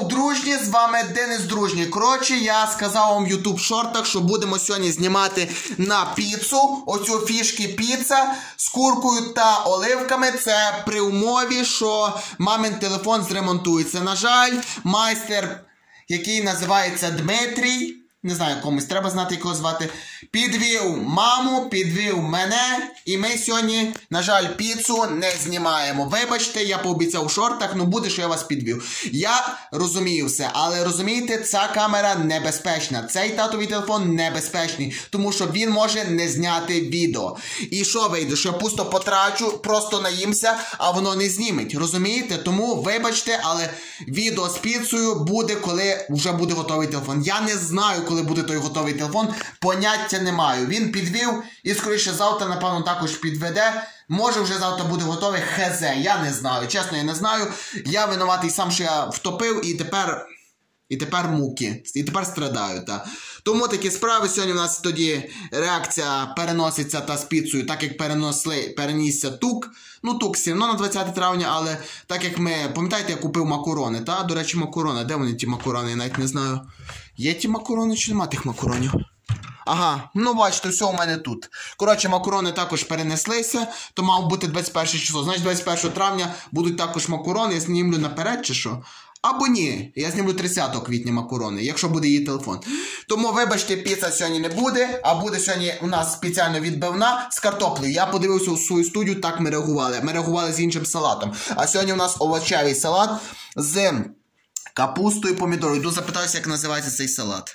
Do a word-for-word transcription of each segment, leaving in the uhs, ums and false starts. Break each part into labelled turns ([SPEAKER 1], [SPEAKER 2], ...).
[SPEAKER 1] Йоу, дружні, з вами Денис Дружній. Коротше, я сказав вам в ютуб шортах, що будемо сьогодні знімати на піцу. Оцю фішки піца з куркою та оливками. Це при умові, що мамин телефон зремонтується. На жаль, майстер, який називається Дмитрій, не знаю, комусь треба знати, як його звати, підвів маму, підвів мене, і ми сьогодні, на жаль, піцу не знімаємо. Вибачте, я пообіцяв в шортах, ну буде, що я вас підвів. Я розумію все, але розумієте, ця камера небезпечна. Цей татовий телефон небезпечний, тому що він може не зняти відео. І що вийде, що я пусто потрачу, просто наїмся, а воно не зніметь, розумієте? Тому вибачте, але відео з піцею буде, коли вже буде готовий телефон. Я не знаю, коли буде той готовий телефон, поняття не маю. Він підвів і, скоріше, завтра, напевно, також підведе. Може, вже завтра буде готовий, хз, я не знаю. Чесно, я не знаю. Я винуватий сам, що я втопив, і тепер... І тепер муки. І тепер страдаю, та. Тому такі справи. Сьогодні в нас тоді реакція переноситься та з піцею, так як перенесли, перенісся тук. Ну, тук все одно на двадцяте травня, але так як ми, пам'ятаєте, я купив макарони, та? До речі, макарони. Де вони ті макарони? Я навіть не знаю. Є ті макарони чи нема тих макаронів? Ага, ну бачите, все у мене тут. Коротше, макарони також перенеслися, то мав бути двадцять перше число. Значить, двадцять першого травня будуть також макарони, я знімлю наперед чи що? Або ні, я знімлю тридцятого квітня макарони, якщо буде її телефон. Тому, вибачте, піца сьогодні не буде, а буде сьогодні у нас спеціально відбивна з картоплею. Я подивився у свою студію, так ми реагували. Ми реагували з іншим салатом. А сьогодні у нас овочевий салат з капустою і помідорою. Йду запитаюся, як називається цей салат.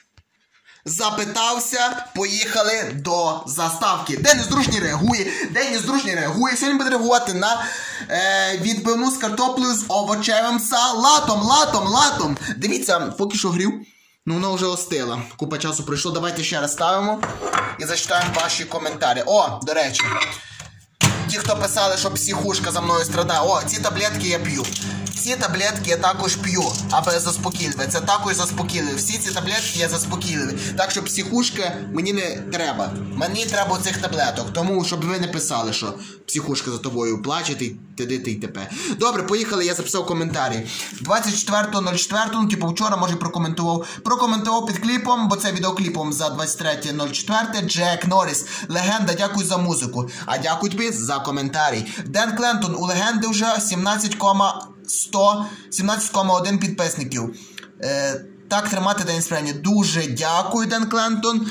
[SPEAKER 1] Запитався, поїхали до заставки. Денис Дружній реагує, Денис Дружній реагує. Сьогодні буде реагувати на е, відбивну з картоплею з овочевим салатом. Латом, латом. Дивіться, поки що грів, ну воно вже остило. Купа часу пройшло, давайте ще раз ставимо і зачитаємо ваші коментарі. О, до речі, ті, хто писали, що психушка за мною страдає. О, ці таблетки я п'ю. Ці таблетки я також п'ю, аби заспокійливі. Це також заспокійливі. Всі ці таблетки є заспокійливі. Так що психушка мені не треба. Мені треба цих таблеток. Тому, щоб ви не писали, що психушка за тобою плаче, ти т.д. ти т.п. Добре, поїхали, я записав коментарі. двадцять четвертого четвертого, ну типу вчора, може, прокоментував. Прокоментував під кліпом, бо це відеокліпом за двадцять третє четверте. Джек Норріс. Легенда, дякую за музику. А дякую тобі за коментарі. Ден Клентон, у легенди вже сімнадцять кома один підписників. Е, так тримати, Денис Прені. Дуже дякую, Ден Клентон.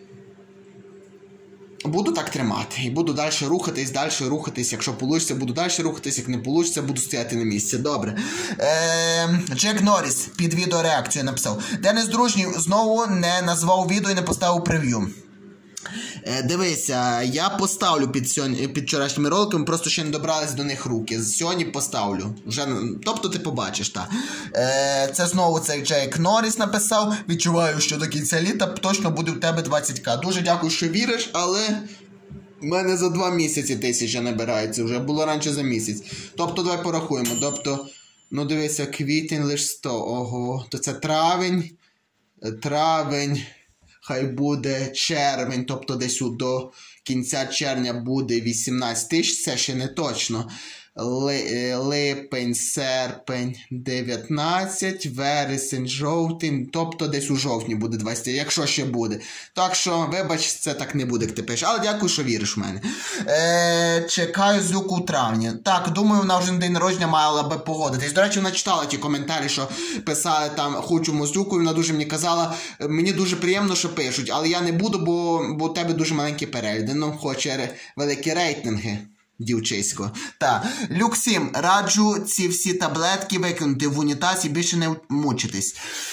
[SPEAKER 1] Буду так тримати. І буду далі рухатись, далі рухатись. Якщо вийде, буду далі рухатись. Як не вийде, буду стояти на місці. Добре. Е, Джек Норріс під відеореакцію написав. Денис Дружній знову не назвав відео і не поставив прев'ю. Е, дивися, я поставлю під, сьогодні, під вчорашніми роликами, просто ще не добрались до них руки. Сьогодні поставлю. Вже, тобто ти побачиш, так. Е, це знову цей Джек Норріс написав. Відчуваю, що до кінця літа точно буде в тебе двадцять ка. Дуже дякую, що віриш, але в мене за два місяці тисяча набирається вже. Було раніше за місяць. Тобто, давай порахуємо. Тобто, ну дивися, квітень лише сто. Ого, то це травень, травень. Хай буде червень, тобто десь до кінця червня буде вісімнадцять тисяч, це ще не точно. Липень, серпень, дев'ятнадцять, вересень, жовтень, тобто десь у жовтні буде двадцять, якщо ще буде. Так що, вибач, це так не буде, як ти пишеш. Але дякую, що віриш в мене. Е, чекаю Зюку у травні. Так, думаю, вона вже на день народження мала би погодитись. До речі, вона читала ті коментарі, що писали там, хочу Мозюку, і вона дуже мені казала, мені дуже приємно, що пишуть, але я не буду, бо, бо у тебе дуже маленькі перегляди. Ну, хоче великі рейтинги. Дівчисько. Так. Люксім, раджу ці всі таблетки викинути в унітаз і більше не мучитись.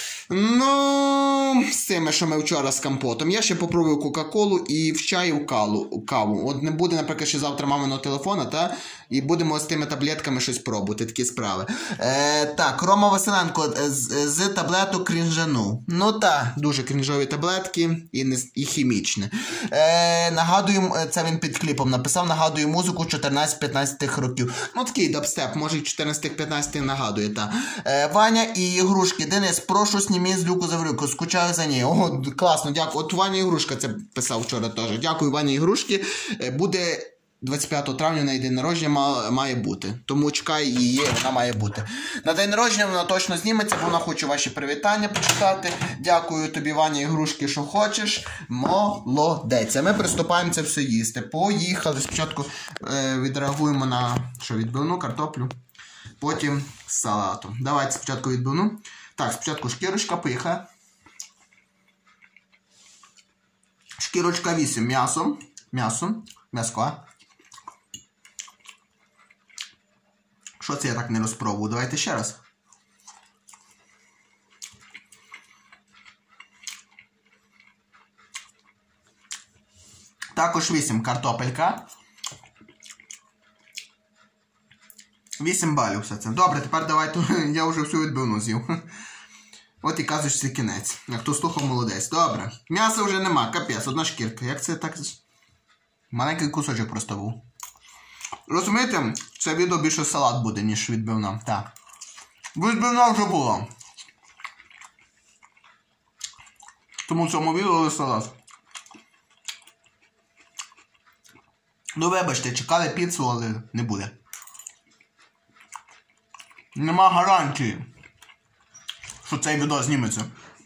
[SPEAKER 1] Ну, з цими, що ми вчора з компотом. Я ще попробую кока-колу і в чай в каву. От не буде, наприклад, ще завтра маминого телефона, та? І будемо з тими таблетками щось пробувати, такі справи. Е, так, Рома Василенко з, з таблеток крінжану. Ну так, дуже крінжові таблетки і, не, і хімічні. Е, нагадую, це він під кліпом написав, нагадую музику чотирнадцять-п'ятнадцять років. Ну такий дабстеп, може і чотирнадцять-п'ятнадцять нагадує, та. Е, Ваня і Ігрушки. Денис, прошу снімі з Люку Заврюку, скучаю за нею. О, класно, дякую. От Ваня Ігрушка це писав вчора теж. Дякую, Ваня Ігрушки. Е, буде... двадцять п'ятого травня на день народження має бути. Тому чекай її, вона має бути. На день народження вона точно зніметься, бо вона хоче ваші привітання почитати. Дякую тобі, Ваня, ігрушки, що хочеш. Молодець. А ми приступаємо це все їсти. Поїхали. Спочатку е, відреагуємо на що, відбивну, картоплю. Потім салату. Давайте спочатку відбивну. Так, спочатку шкірочка, поїхали. Шкірочка вісім. М'ясо. М'ясо. М'яско, а? Що це я так не розпробую? Давайте ще раз. Також вісім. Картопелька. вісім балів все це. Добре, тепер давайте, я вже всю відбивну з'їв. От і казочці кінець. Як хто слухав, молодець. Добре. М'яса вже нема, капець, одна шкірка. Як це так? Маленький кусочок просто був. Розумієте, це відео більше салат буде, ніж відбивна. Так. Відбивна вже була. Тому в цьому відео салат. Ну вибачте, чекали піцу, але не буде. Нема гарантії, що цей відео зніметься.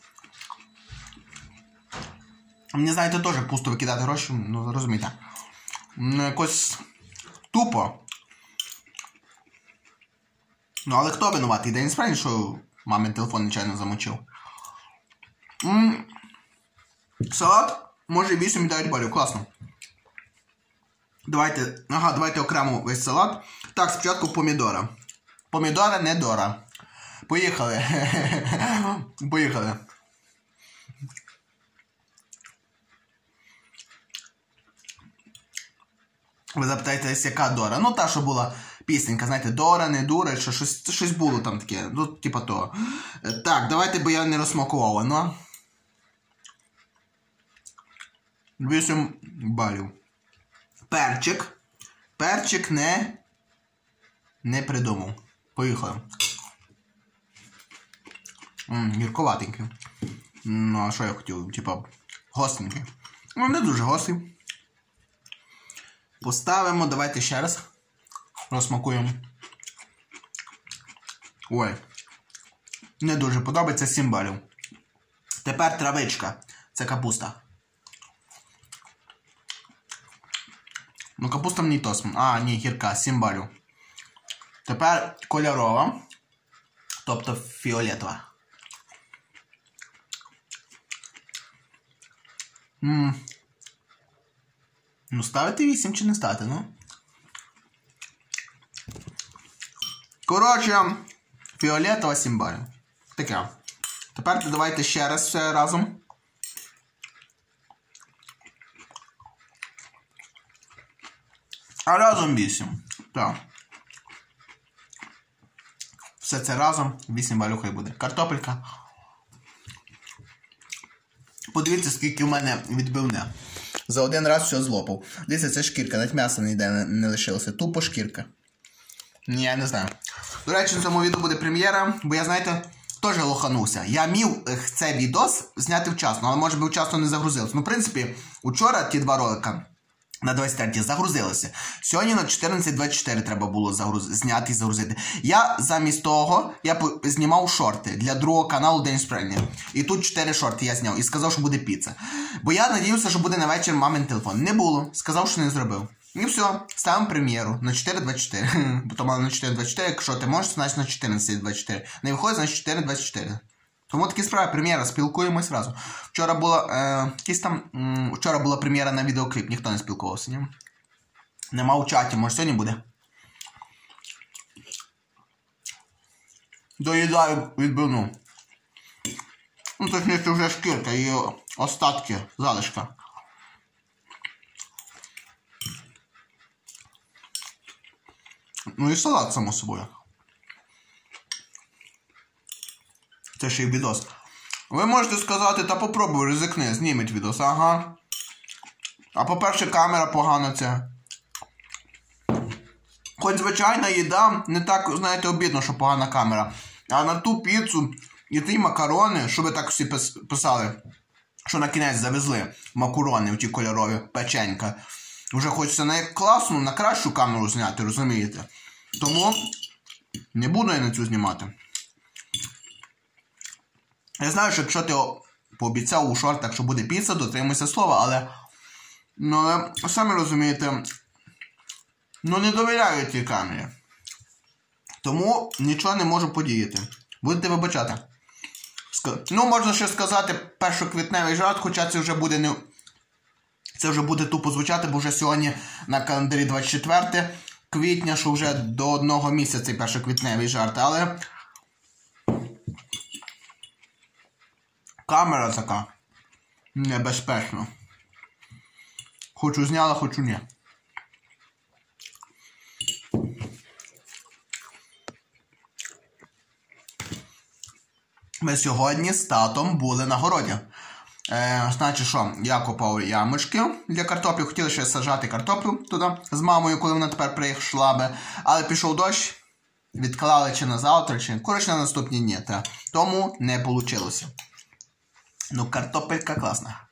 [SPEAKER 1] Мені, знаєте, теж пусто викидати гроші, ну розумієте. Ну якось тупо. Ну але хто винуватий? Де не справді, що мамин телефон нечайно замочив. М-м. Салат може вісім і дев'ять балів, класно. Давайте, ага, давайте окремо весь салат. Так, спочатку помідора. Помідора не дора. Поїхали. Поїхали. Ви запитаєтесь, яка Дора? Ну, та, що була пісенька, знаєте, Дора, не дура, що щось, щось було там таке. Ну, типа того. Так, давайте, бо я не розсмакував, ну. вісім балів. Перчик. Перчик не... Не придумав. Поїхали. Ммм, гірковатенький. Ну, а що я хотів? Типа, гостренький. Ну, не дуже гострий. Поставимо, давайте ще раз. Розсмакуємо. Ой. Не дуже подобається, сім балів. Тепер травичка. Це капуста. Ну, капуста мені тос. А, ні, гірка, сім балів. Тепер кольорова. Тобто фіолетова. Ммм. Ну, ставити вісім чи не ставити, ну? Коротше, фіолетова сім балів. Таке. Тепер давайте ще раз все разом. А разом вісім. Так. Все це разом вісім балів хай буде. Картопелька. Подивіться, скільки в мене відбивне. За один раз все злопав. Дивіться, це шкірка, навіть м'яса ніде не, не лишилося. Тупо шкірка. Ні, я не знаю. До речі, на цьому відео буде прем'єра, бо я, знаєте, теж лоханувся. Я міг цей відос зняти вчасно, але може би вчасно не загрузилося. Ну, в принципі, учора ті два ролика на двадцять третє загрузилися. Сьогодні на чотирнадцять двадцять чотири треба було загруз... зняти і загрузити. Я замість того, я знімав шорти для другого каналу День Спрення. І тут чотири шорти я зняв і сказав, що буде піца. Бо я надіявся, що буде на вечір мамин телефон. Не було. Сказав, що не зробив. І все. Ставимо прем'єру на чотири двадцять чотири. Бо то мало на чотири двадцять чотири, якщо ти можеш, значить на чотирнадцять двадцять чотири. Не виходить, значить чотири двадцять чотири. Тому такі справи, прем'єра, спілкуємось разом. Вчора була, е, якісь там, м, вчора була прем'єра на відеокліп, ніхто не спілкувався, ні? Нема у чаті, може сьогодні буде? Доїдаю відбивну. Ну, точніше, вже шкірка і остатки, залишка. Ну і салат, само собою. Це ще й відос. Ви можете сказати, та попробуй, ризикни, зніміть відос. Ага. А по-перше, камера погана це. Хоч звичайна їда, не так, знаєте, обідно, що погана камера. А на ту піцу і ті макарони, що ви так всі писали, що на кінець завезли макарони, ті кольорові, печенька. Вже хочеться на класну, на кращу камеру зняти, розумієте? Тому не буду я на цю знімати. Я знаю, що якщо ти пообіцяв у шортах, що буде піца, дотримуйся слова, але... Ну, але, самі розумієте, ну не довіряю цій камері. Тому нічого не можу подіяти. Будете вибачати. Ну, можна ще сказати першоквітневий жарт, хоча це вже буде не... Це вже буде тупо звучати, бо вже сьогодні на календарі двадцять четверте квітня, що вже до одного місяця цей першоквітневий жарт, але... Камера така небезпечна. Хочу зняла, хочу ні. Ми сьогодні з татом були на городі. Е, значить що, я копав ямочки для картоплі. Хотіли ще саджати картоплю туди з мамою, коли вона тепер прийшла би. Але пішов дощ, відклали чи на завтра, чи коротше на наступні дні. Та. Тому не вийшло. Ну, картопелька класна.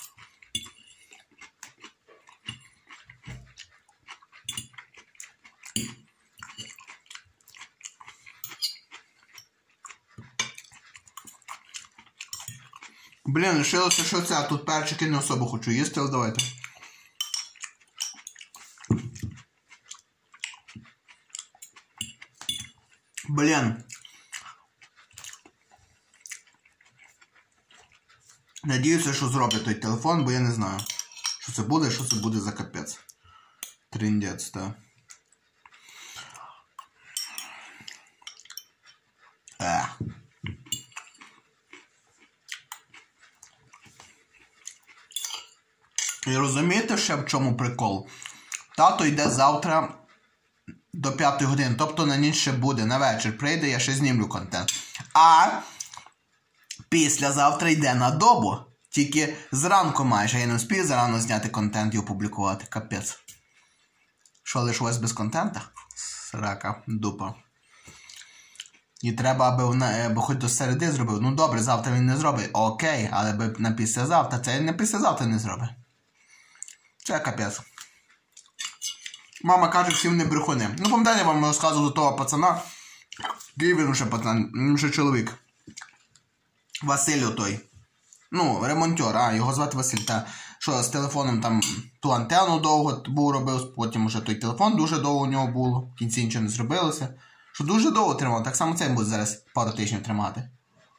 [SPEAKER 1] Блін, лишилося, що це, а тут перчики не особо хочу їсти, але давайте. Блін. Надіюся, що зробить той телефон, бо я не знаю, що це буде, що це буде за капець. Триндець, так. Е. І розумієте ще в чому прикол? Тато йде завтра до п'ятої години, тобто на ніч ще буде, на вечір прийде, я ще знімлю контент. А післязавтра йде на добу, тільки зранку майже, я не встиг зарано зняти контент і опублікувати, капець. Що, лишилось без контента? Срака, дупа. І треба, аби, вона, аби хоч до середи зробив. Ну добре, завтра він не зробить, окей, але би на післязавтра, це на післязавтра не зробить. Це капець. Мама каже, всі вони брехуни. Ну, пам'ятаєте, я вам розказував до того пацана. Який він ще пацан, він ще чоловік. Василь той. Ну, ремонтер, а, його звати Василь. Та, що з телефоном там ту антенну довго був робив, потім вже той телефон дуже довго у нього було. В кінці нічого не зробилося. Що дуже довго тримав, так само цей буде зараз пару тижнів тримати.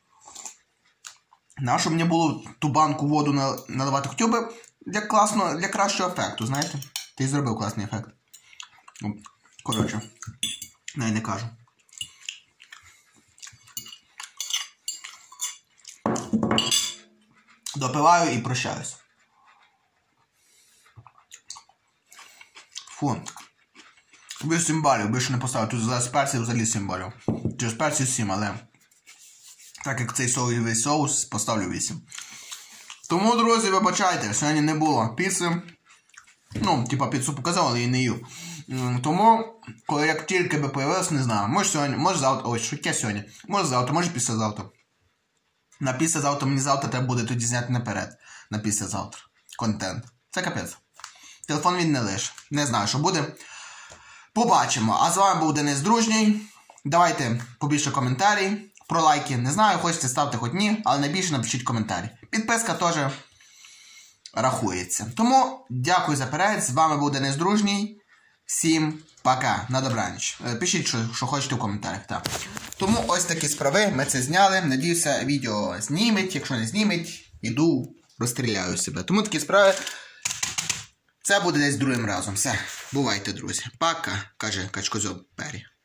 [SPEAKER 1] Нащо мені було ту банку воду наливати? Хотів би для класно, для кращого ефекту, знаєте? Ти зробив класний ефект. Коротше, навіть не кажу. Допиваю і прощаюсь. Фу. вісім балів, більше не поставив. Тут за перців взагалі сім балів. Через перців сім, але так як цей соєвий соус, поставлю вісім. Тому, друзі, вибачайте, сьогодні не було піци. Ну, типа піцу показав, але її не їв. Тому, коли як тільки би появилось, не знаю. Може сьогодні, може завтра, ось, що таке сьогодні. Може завтра, може післязавтра. На післязавтра мені завтра треба буде тоді зняти наперед. На післязавтра. Контент. Це капець. Телефон він не лише. Не знаю, що буде. Побачимо. А з вами був Денис Дружній. Давайте побільше коментарі. Про лайки. Не знаю, хочете ставте хоч ні, але найбільше напишіть коментарі. Підписка теж рахується. Тому дякую за перегляд. З вами був Денис Дружній. Всім пока. На добраніч. Пишіть, що, що хочете в коментарях. Так. Тому ось такі справи. Ми це зняли. Надіюся, відео зніметь. Якщо не зніметь, іду, розстріляю себе. Тому такі справи. Це буде десь другим разом. Все. Бувайте, друзі. Пока, каже Качкозьоб Пері.